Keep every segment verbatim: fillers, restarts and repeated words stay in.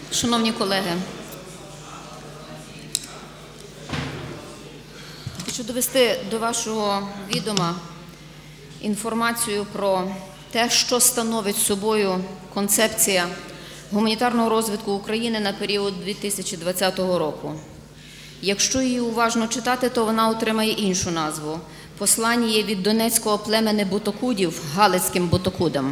Шановні колеги, хочу довести до вашого відома інформацію про те, що становить собою концепція гуманітарного розвитку України на період дві тисячі двадцятого року. Якщо її уважно читати, то вона отримає іншу назву – «Послання від донецького племени бутокудів галицьким бутокудам».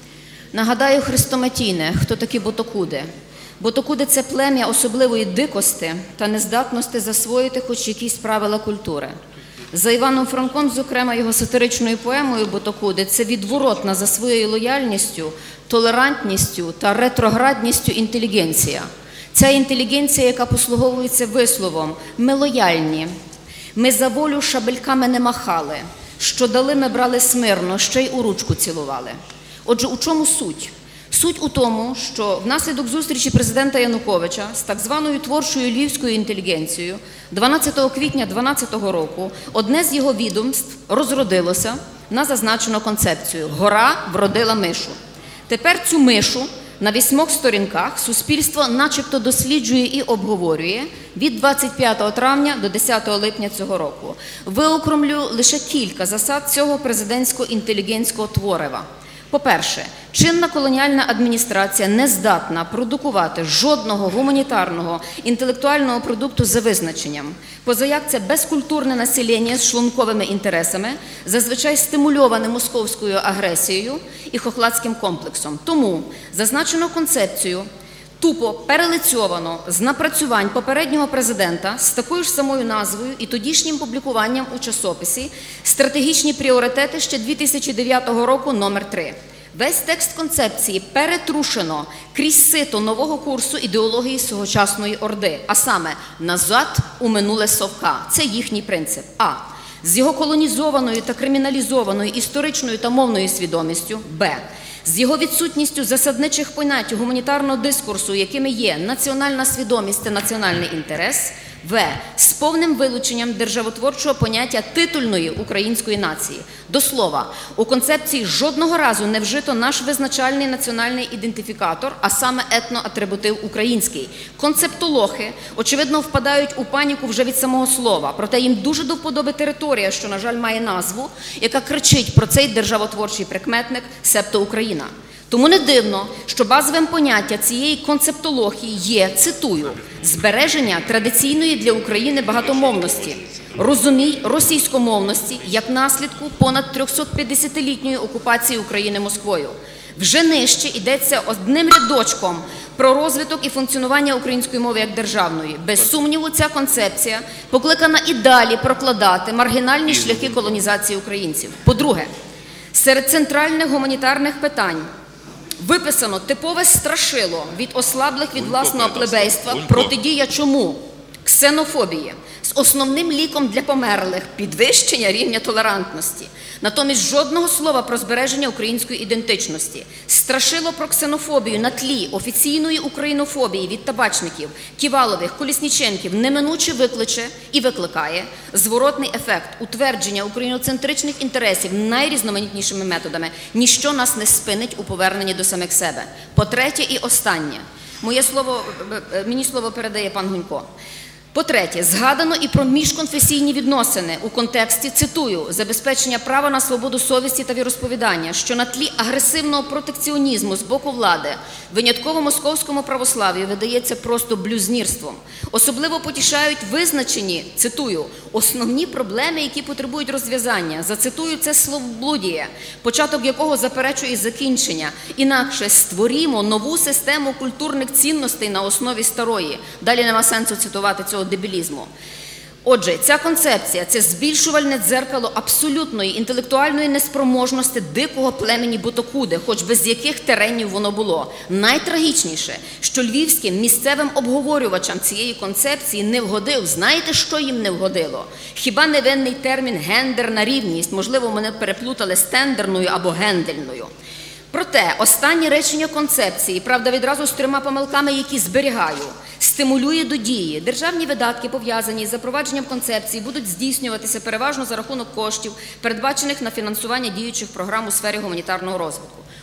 Нагадаю хрестоматійне, хто такі бутокуди. Бутокуди – це плем'я особливої дикості та нездатності засвоїти хоч якісь правила культури. За Іваном Франком, зокрема, його сатиричною поемою «Бутокуди» – це відворотна за своєю лояльністю, толерантністю та ретроградністю інтелігенція. Ця інтелігенція, яка послуговується висловом «ми лояльні», «ми за волю шабельками не махали», «що дали, ми брали смирно, ще й у ручку цілували». Отже, у чому суть? Суть у тому, що внаслідок зустрічі президента Януковича з так званою творчою львівською інтелігенцією дванадцятого квітня дві тисячі дванадцятого року одне з його відомств розродилося на зазначену концепцію «Гора вродила мишу». Тепер цю мишу на вісьмох сторінках суспільство начебто досліджує і обговорює від двадцять п'ятого травня до десятого липня цього року. Виокремлю лише кілька засад цього президентсько-інтелігентського творива. По-перше, чинна колоніальна адміністрація не здатна продукувати жодного гуманітарного інтелектуального продукту за визначенням. Позаяк це безкультурне населення з шлунковими інтересами, зазвичай стимульоване московською агресією і хохладським комплексом. Тому зазначену концепцію тупо перелицьовано з напрацювань попереднього президента з такою ж самою назвою і тодішнім публікуванням у часописі «Стратегічні пріоритети» ще дві тисячі дев'ятого року номер три. Весь текст концепції перетрушено крізь сито нового курсу ідеології сьогочасної Орди, а саме «назад у минуле совка». Це їхній принцип. А. З його колонізованою та криміналізованою історичною та мовною свідомістю. Б. З його відсутністю засадничих понять гуманітарного дискурсу, якими є національна свідомість та національний інтерес. В. З повним вилученням державотворчого поняття титульної української нації. До слова, у концепції жодного разу не вжито наш визначальний національний ідентифікатор, а саме етноатрибутив український. Концептологи, очевидно, впадають у паніку вже від самого слова, проте їм дуже до вподоби територія, що, на жаль, має назву, яка кричить про цей державотворчий прикметник «себто Україна». Тому не дивно, що базовим поняттям цієї концептології є, цитую, «збереження традиційної для України багатомовності, розумій російськомовності як наслідку понад трьохсотп'ятдесятилітньої окупації України Москвою». Вже нижче йдеться одним рядочком про розвиток і функціонування української мови як державної. Без сумніву, ця концепція покликана і далі прокладати маргінальні шляхи колонізації українців. По-друге, серед центральних гуманітарних питань виписано типове страшило від ослаблих від власного плебейства протидія чому? Ксенофобії. З основним ліком для померлих – підвищення рівня толерантності. Натомість жодного слова про збереження української ідентичності. Страшило про ксенофобію на тлі офіційної українофобії від табачників, Ківалових, Колісніченків неминуче викличе і викликає зворотний ефект утвердження україноцентричних інтересів найрізноманітнішими методами. Ніщо нас не спинить у поверненні до самих себе. По-третє і останнє. Моє слово, мені слово передає пан Гунько. По-третє, згадано і про міжконфесійні відносини у контексті, цитую, «забезпечення права на свободу совісті та віросповідання, що на тлі агресивного протекціонізму з боку влади винятково московському православ'ю видається просто блюзнірством. Особливо потішають визначені, цитую, основні проблеми, які потребують розв'язання. Зацитую, це словоблудіє, початок якого заперечує закінчення. Інакше створімо нову систему культурних цінностей на основі старої». Далі нема сенсу цитувати цього дебілізму. Отже, ця концепція – це збільшувальне дзеркало абсолютної інтелектуальної неспроможності дикого племені бутокуди, хоч без яких теренів воно було. Найтрагічніше, що львівським місцевим обговорювачам цієї концепції не вгодив. Знаєте, що їм не вгодило? Хіба невинний термін «гендерна рівність», можливо, мене переплутали з тендерною або гендельною. Проте останнє речення концепції, правда, відразу з трьома помилками, які зберігаю, стимулює до дії. Державні видатки, пов'язані з запровадженням концепції, будуть здійснюватися переважно за рахунок коштів, передбачених на фінансування діючих програм у сфері гуманітарного розвитку.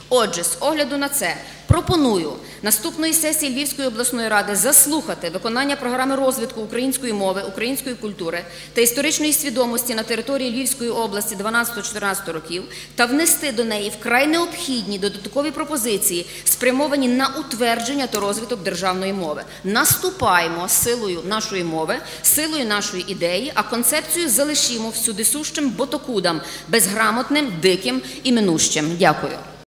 Отже, з огляду на це, пропоную наступної сесії Львівської обласної ради заслухати виконання програми розвитку української мови, української культури та історичної свідомості на території Львівської області дванадцятого-чотирнадцятого років та внести до неї вкрай необхідні додаткові пропозиції, спрямовані на утвердження та розвиток державної мови. Наступаємо силою нашої мови, силою нашої ідеї, а концепцію залишимо всюдисущим ботокудам, безграмотним, диким і минущим. Дякую.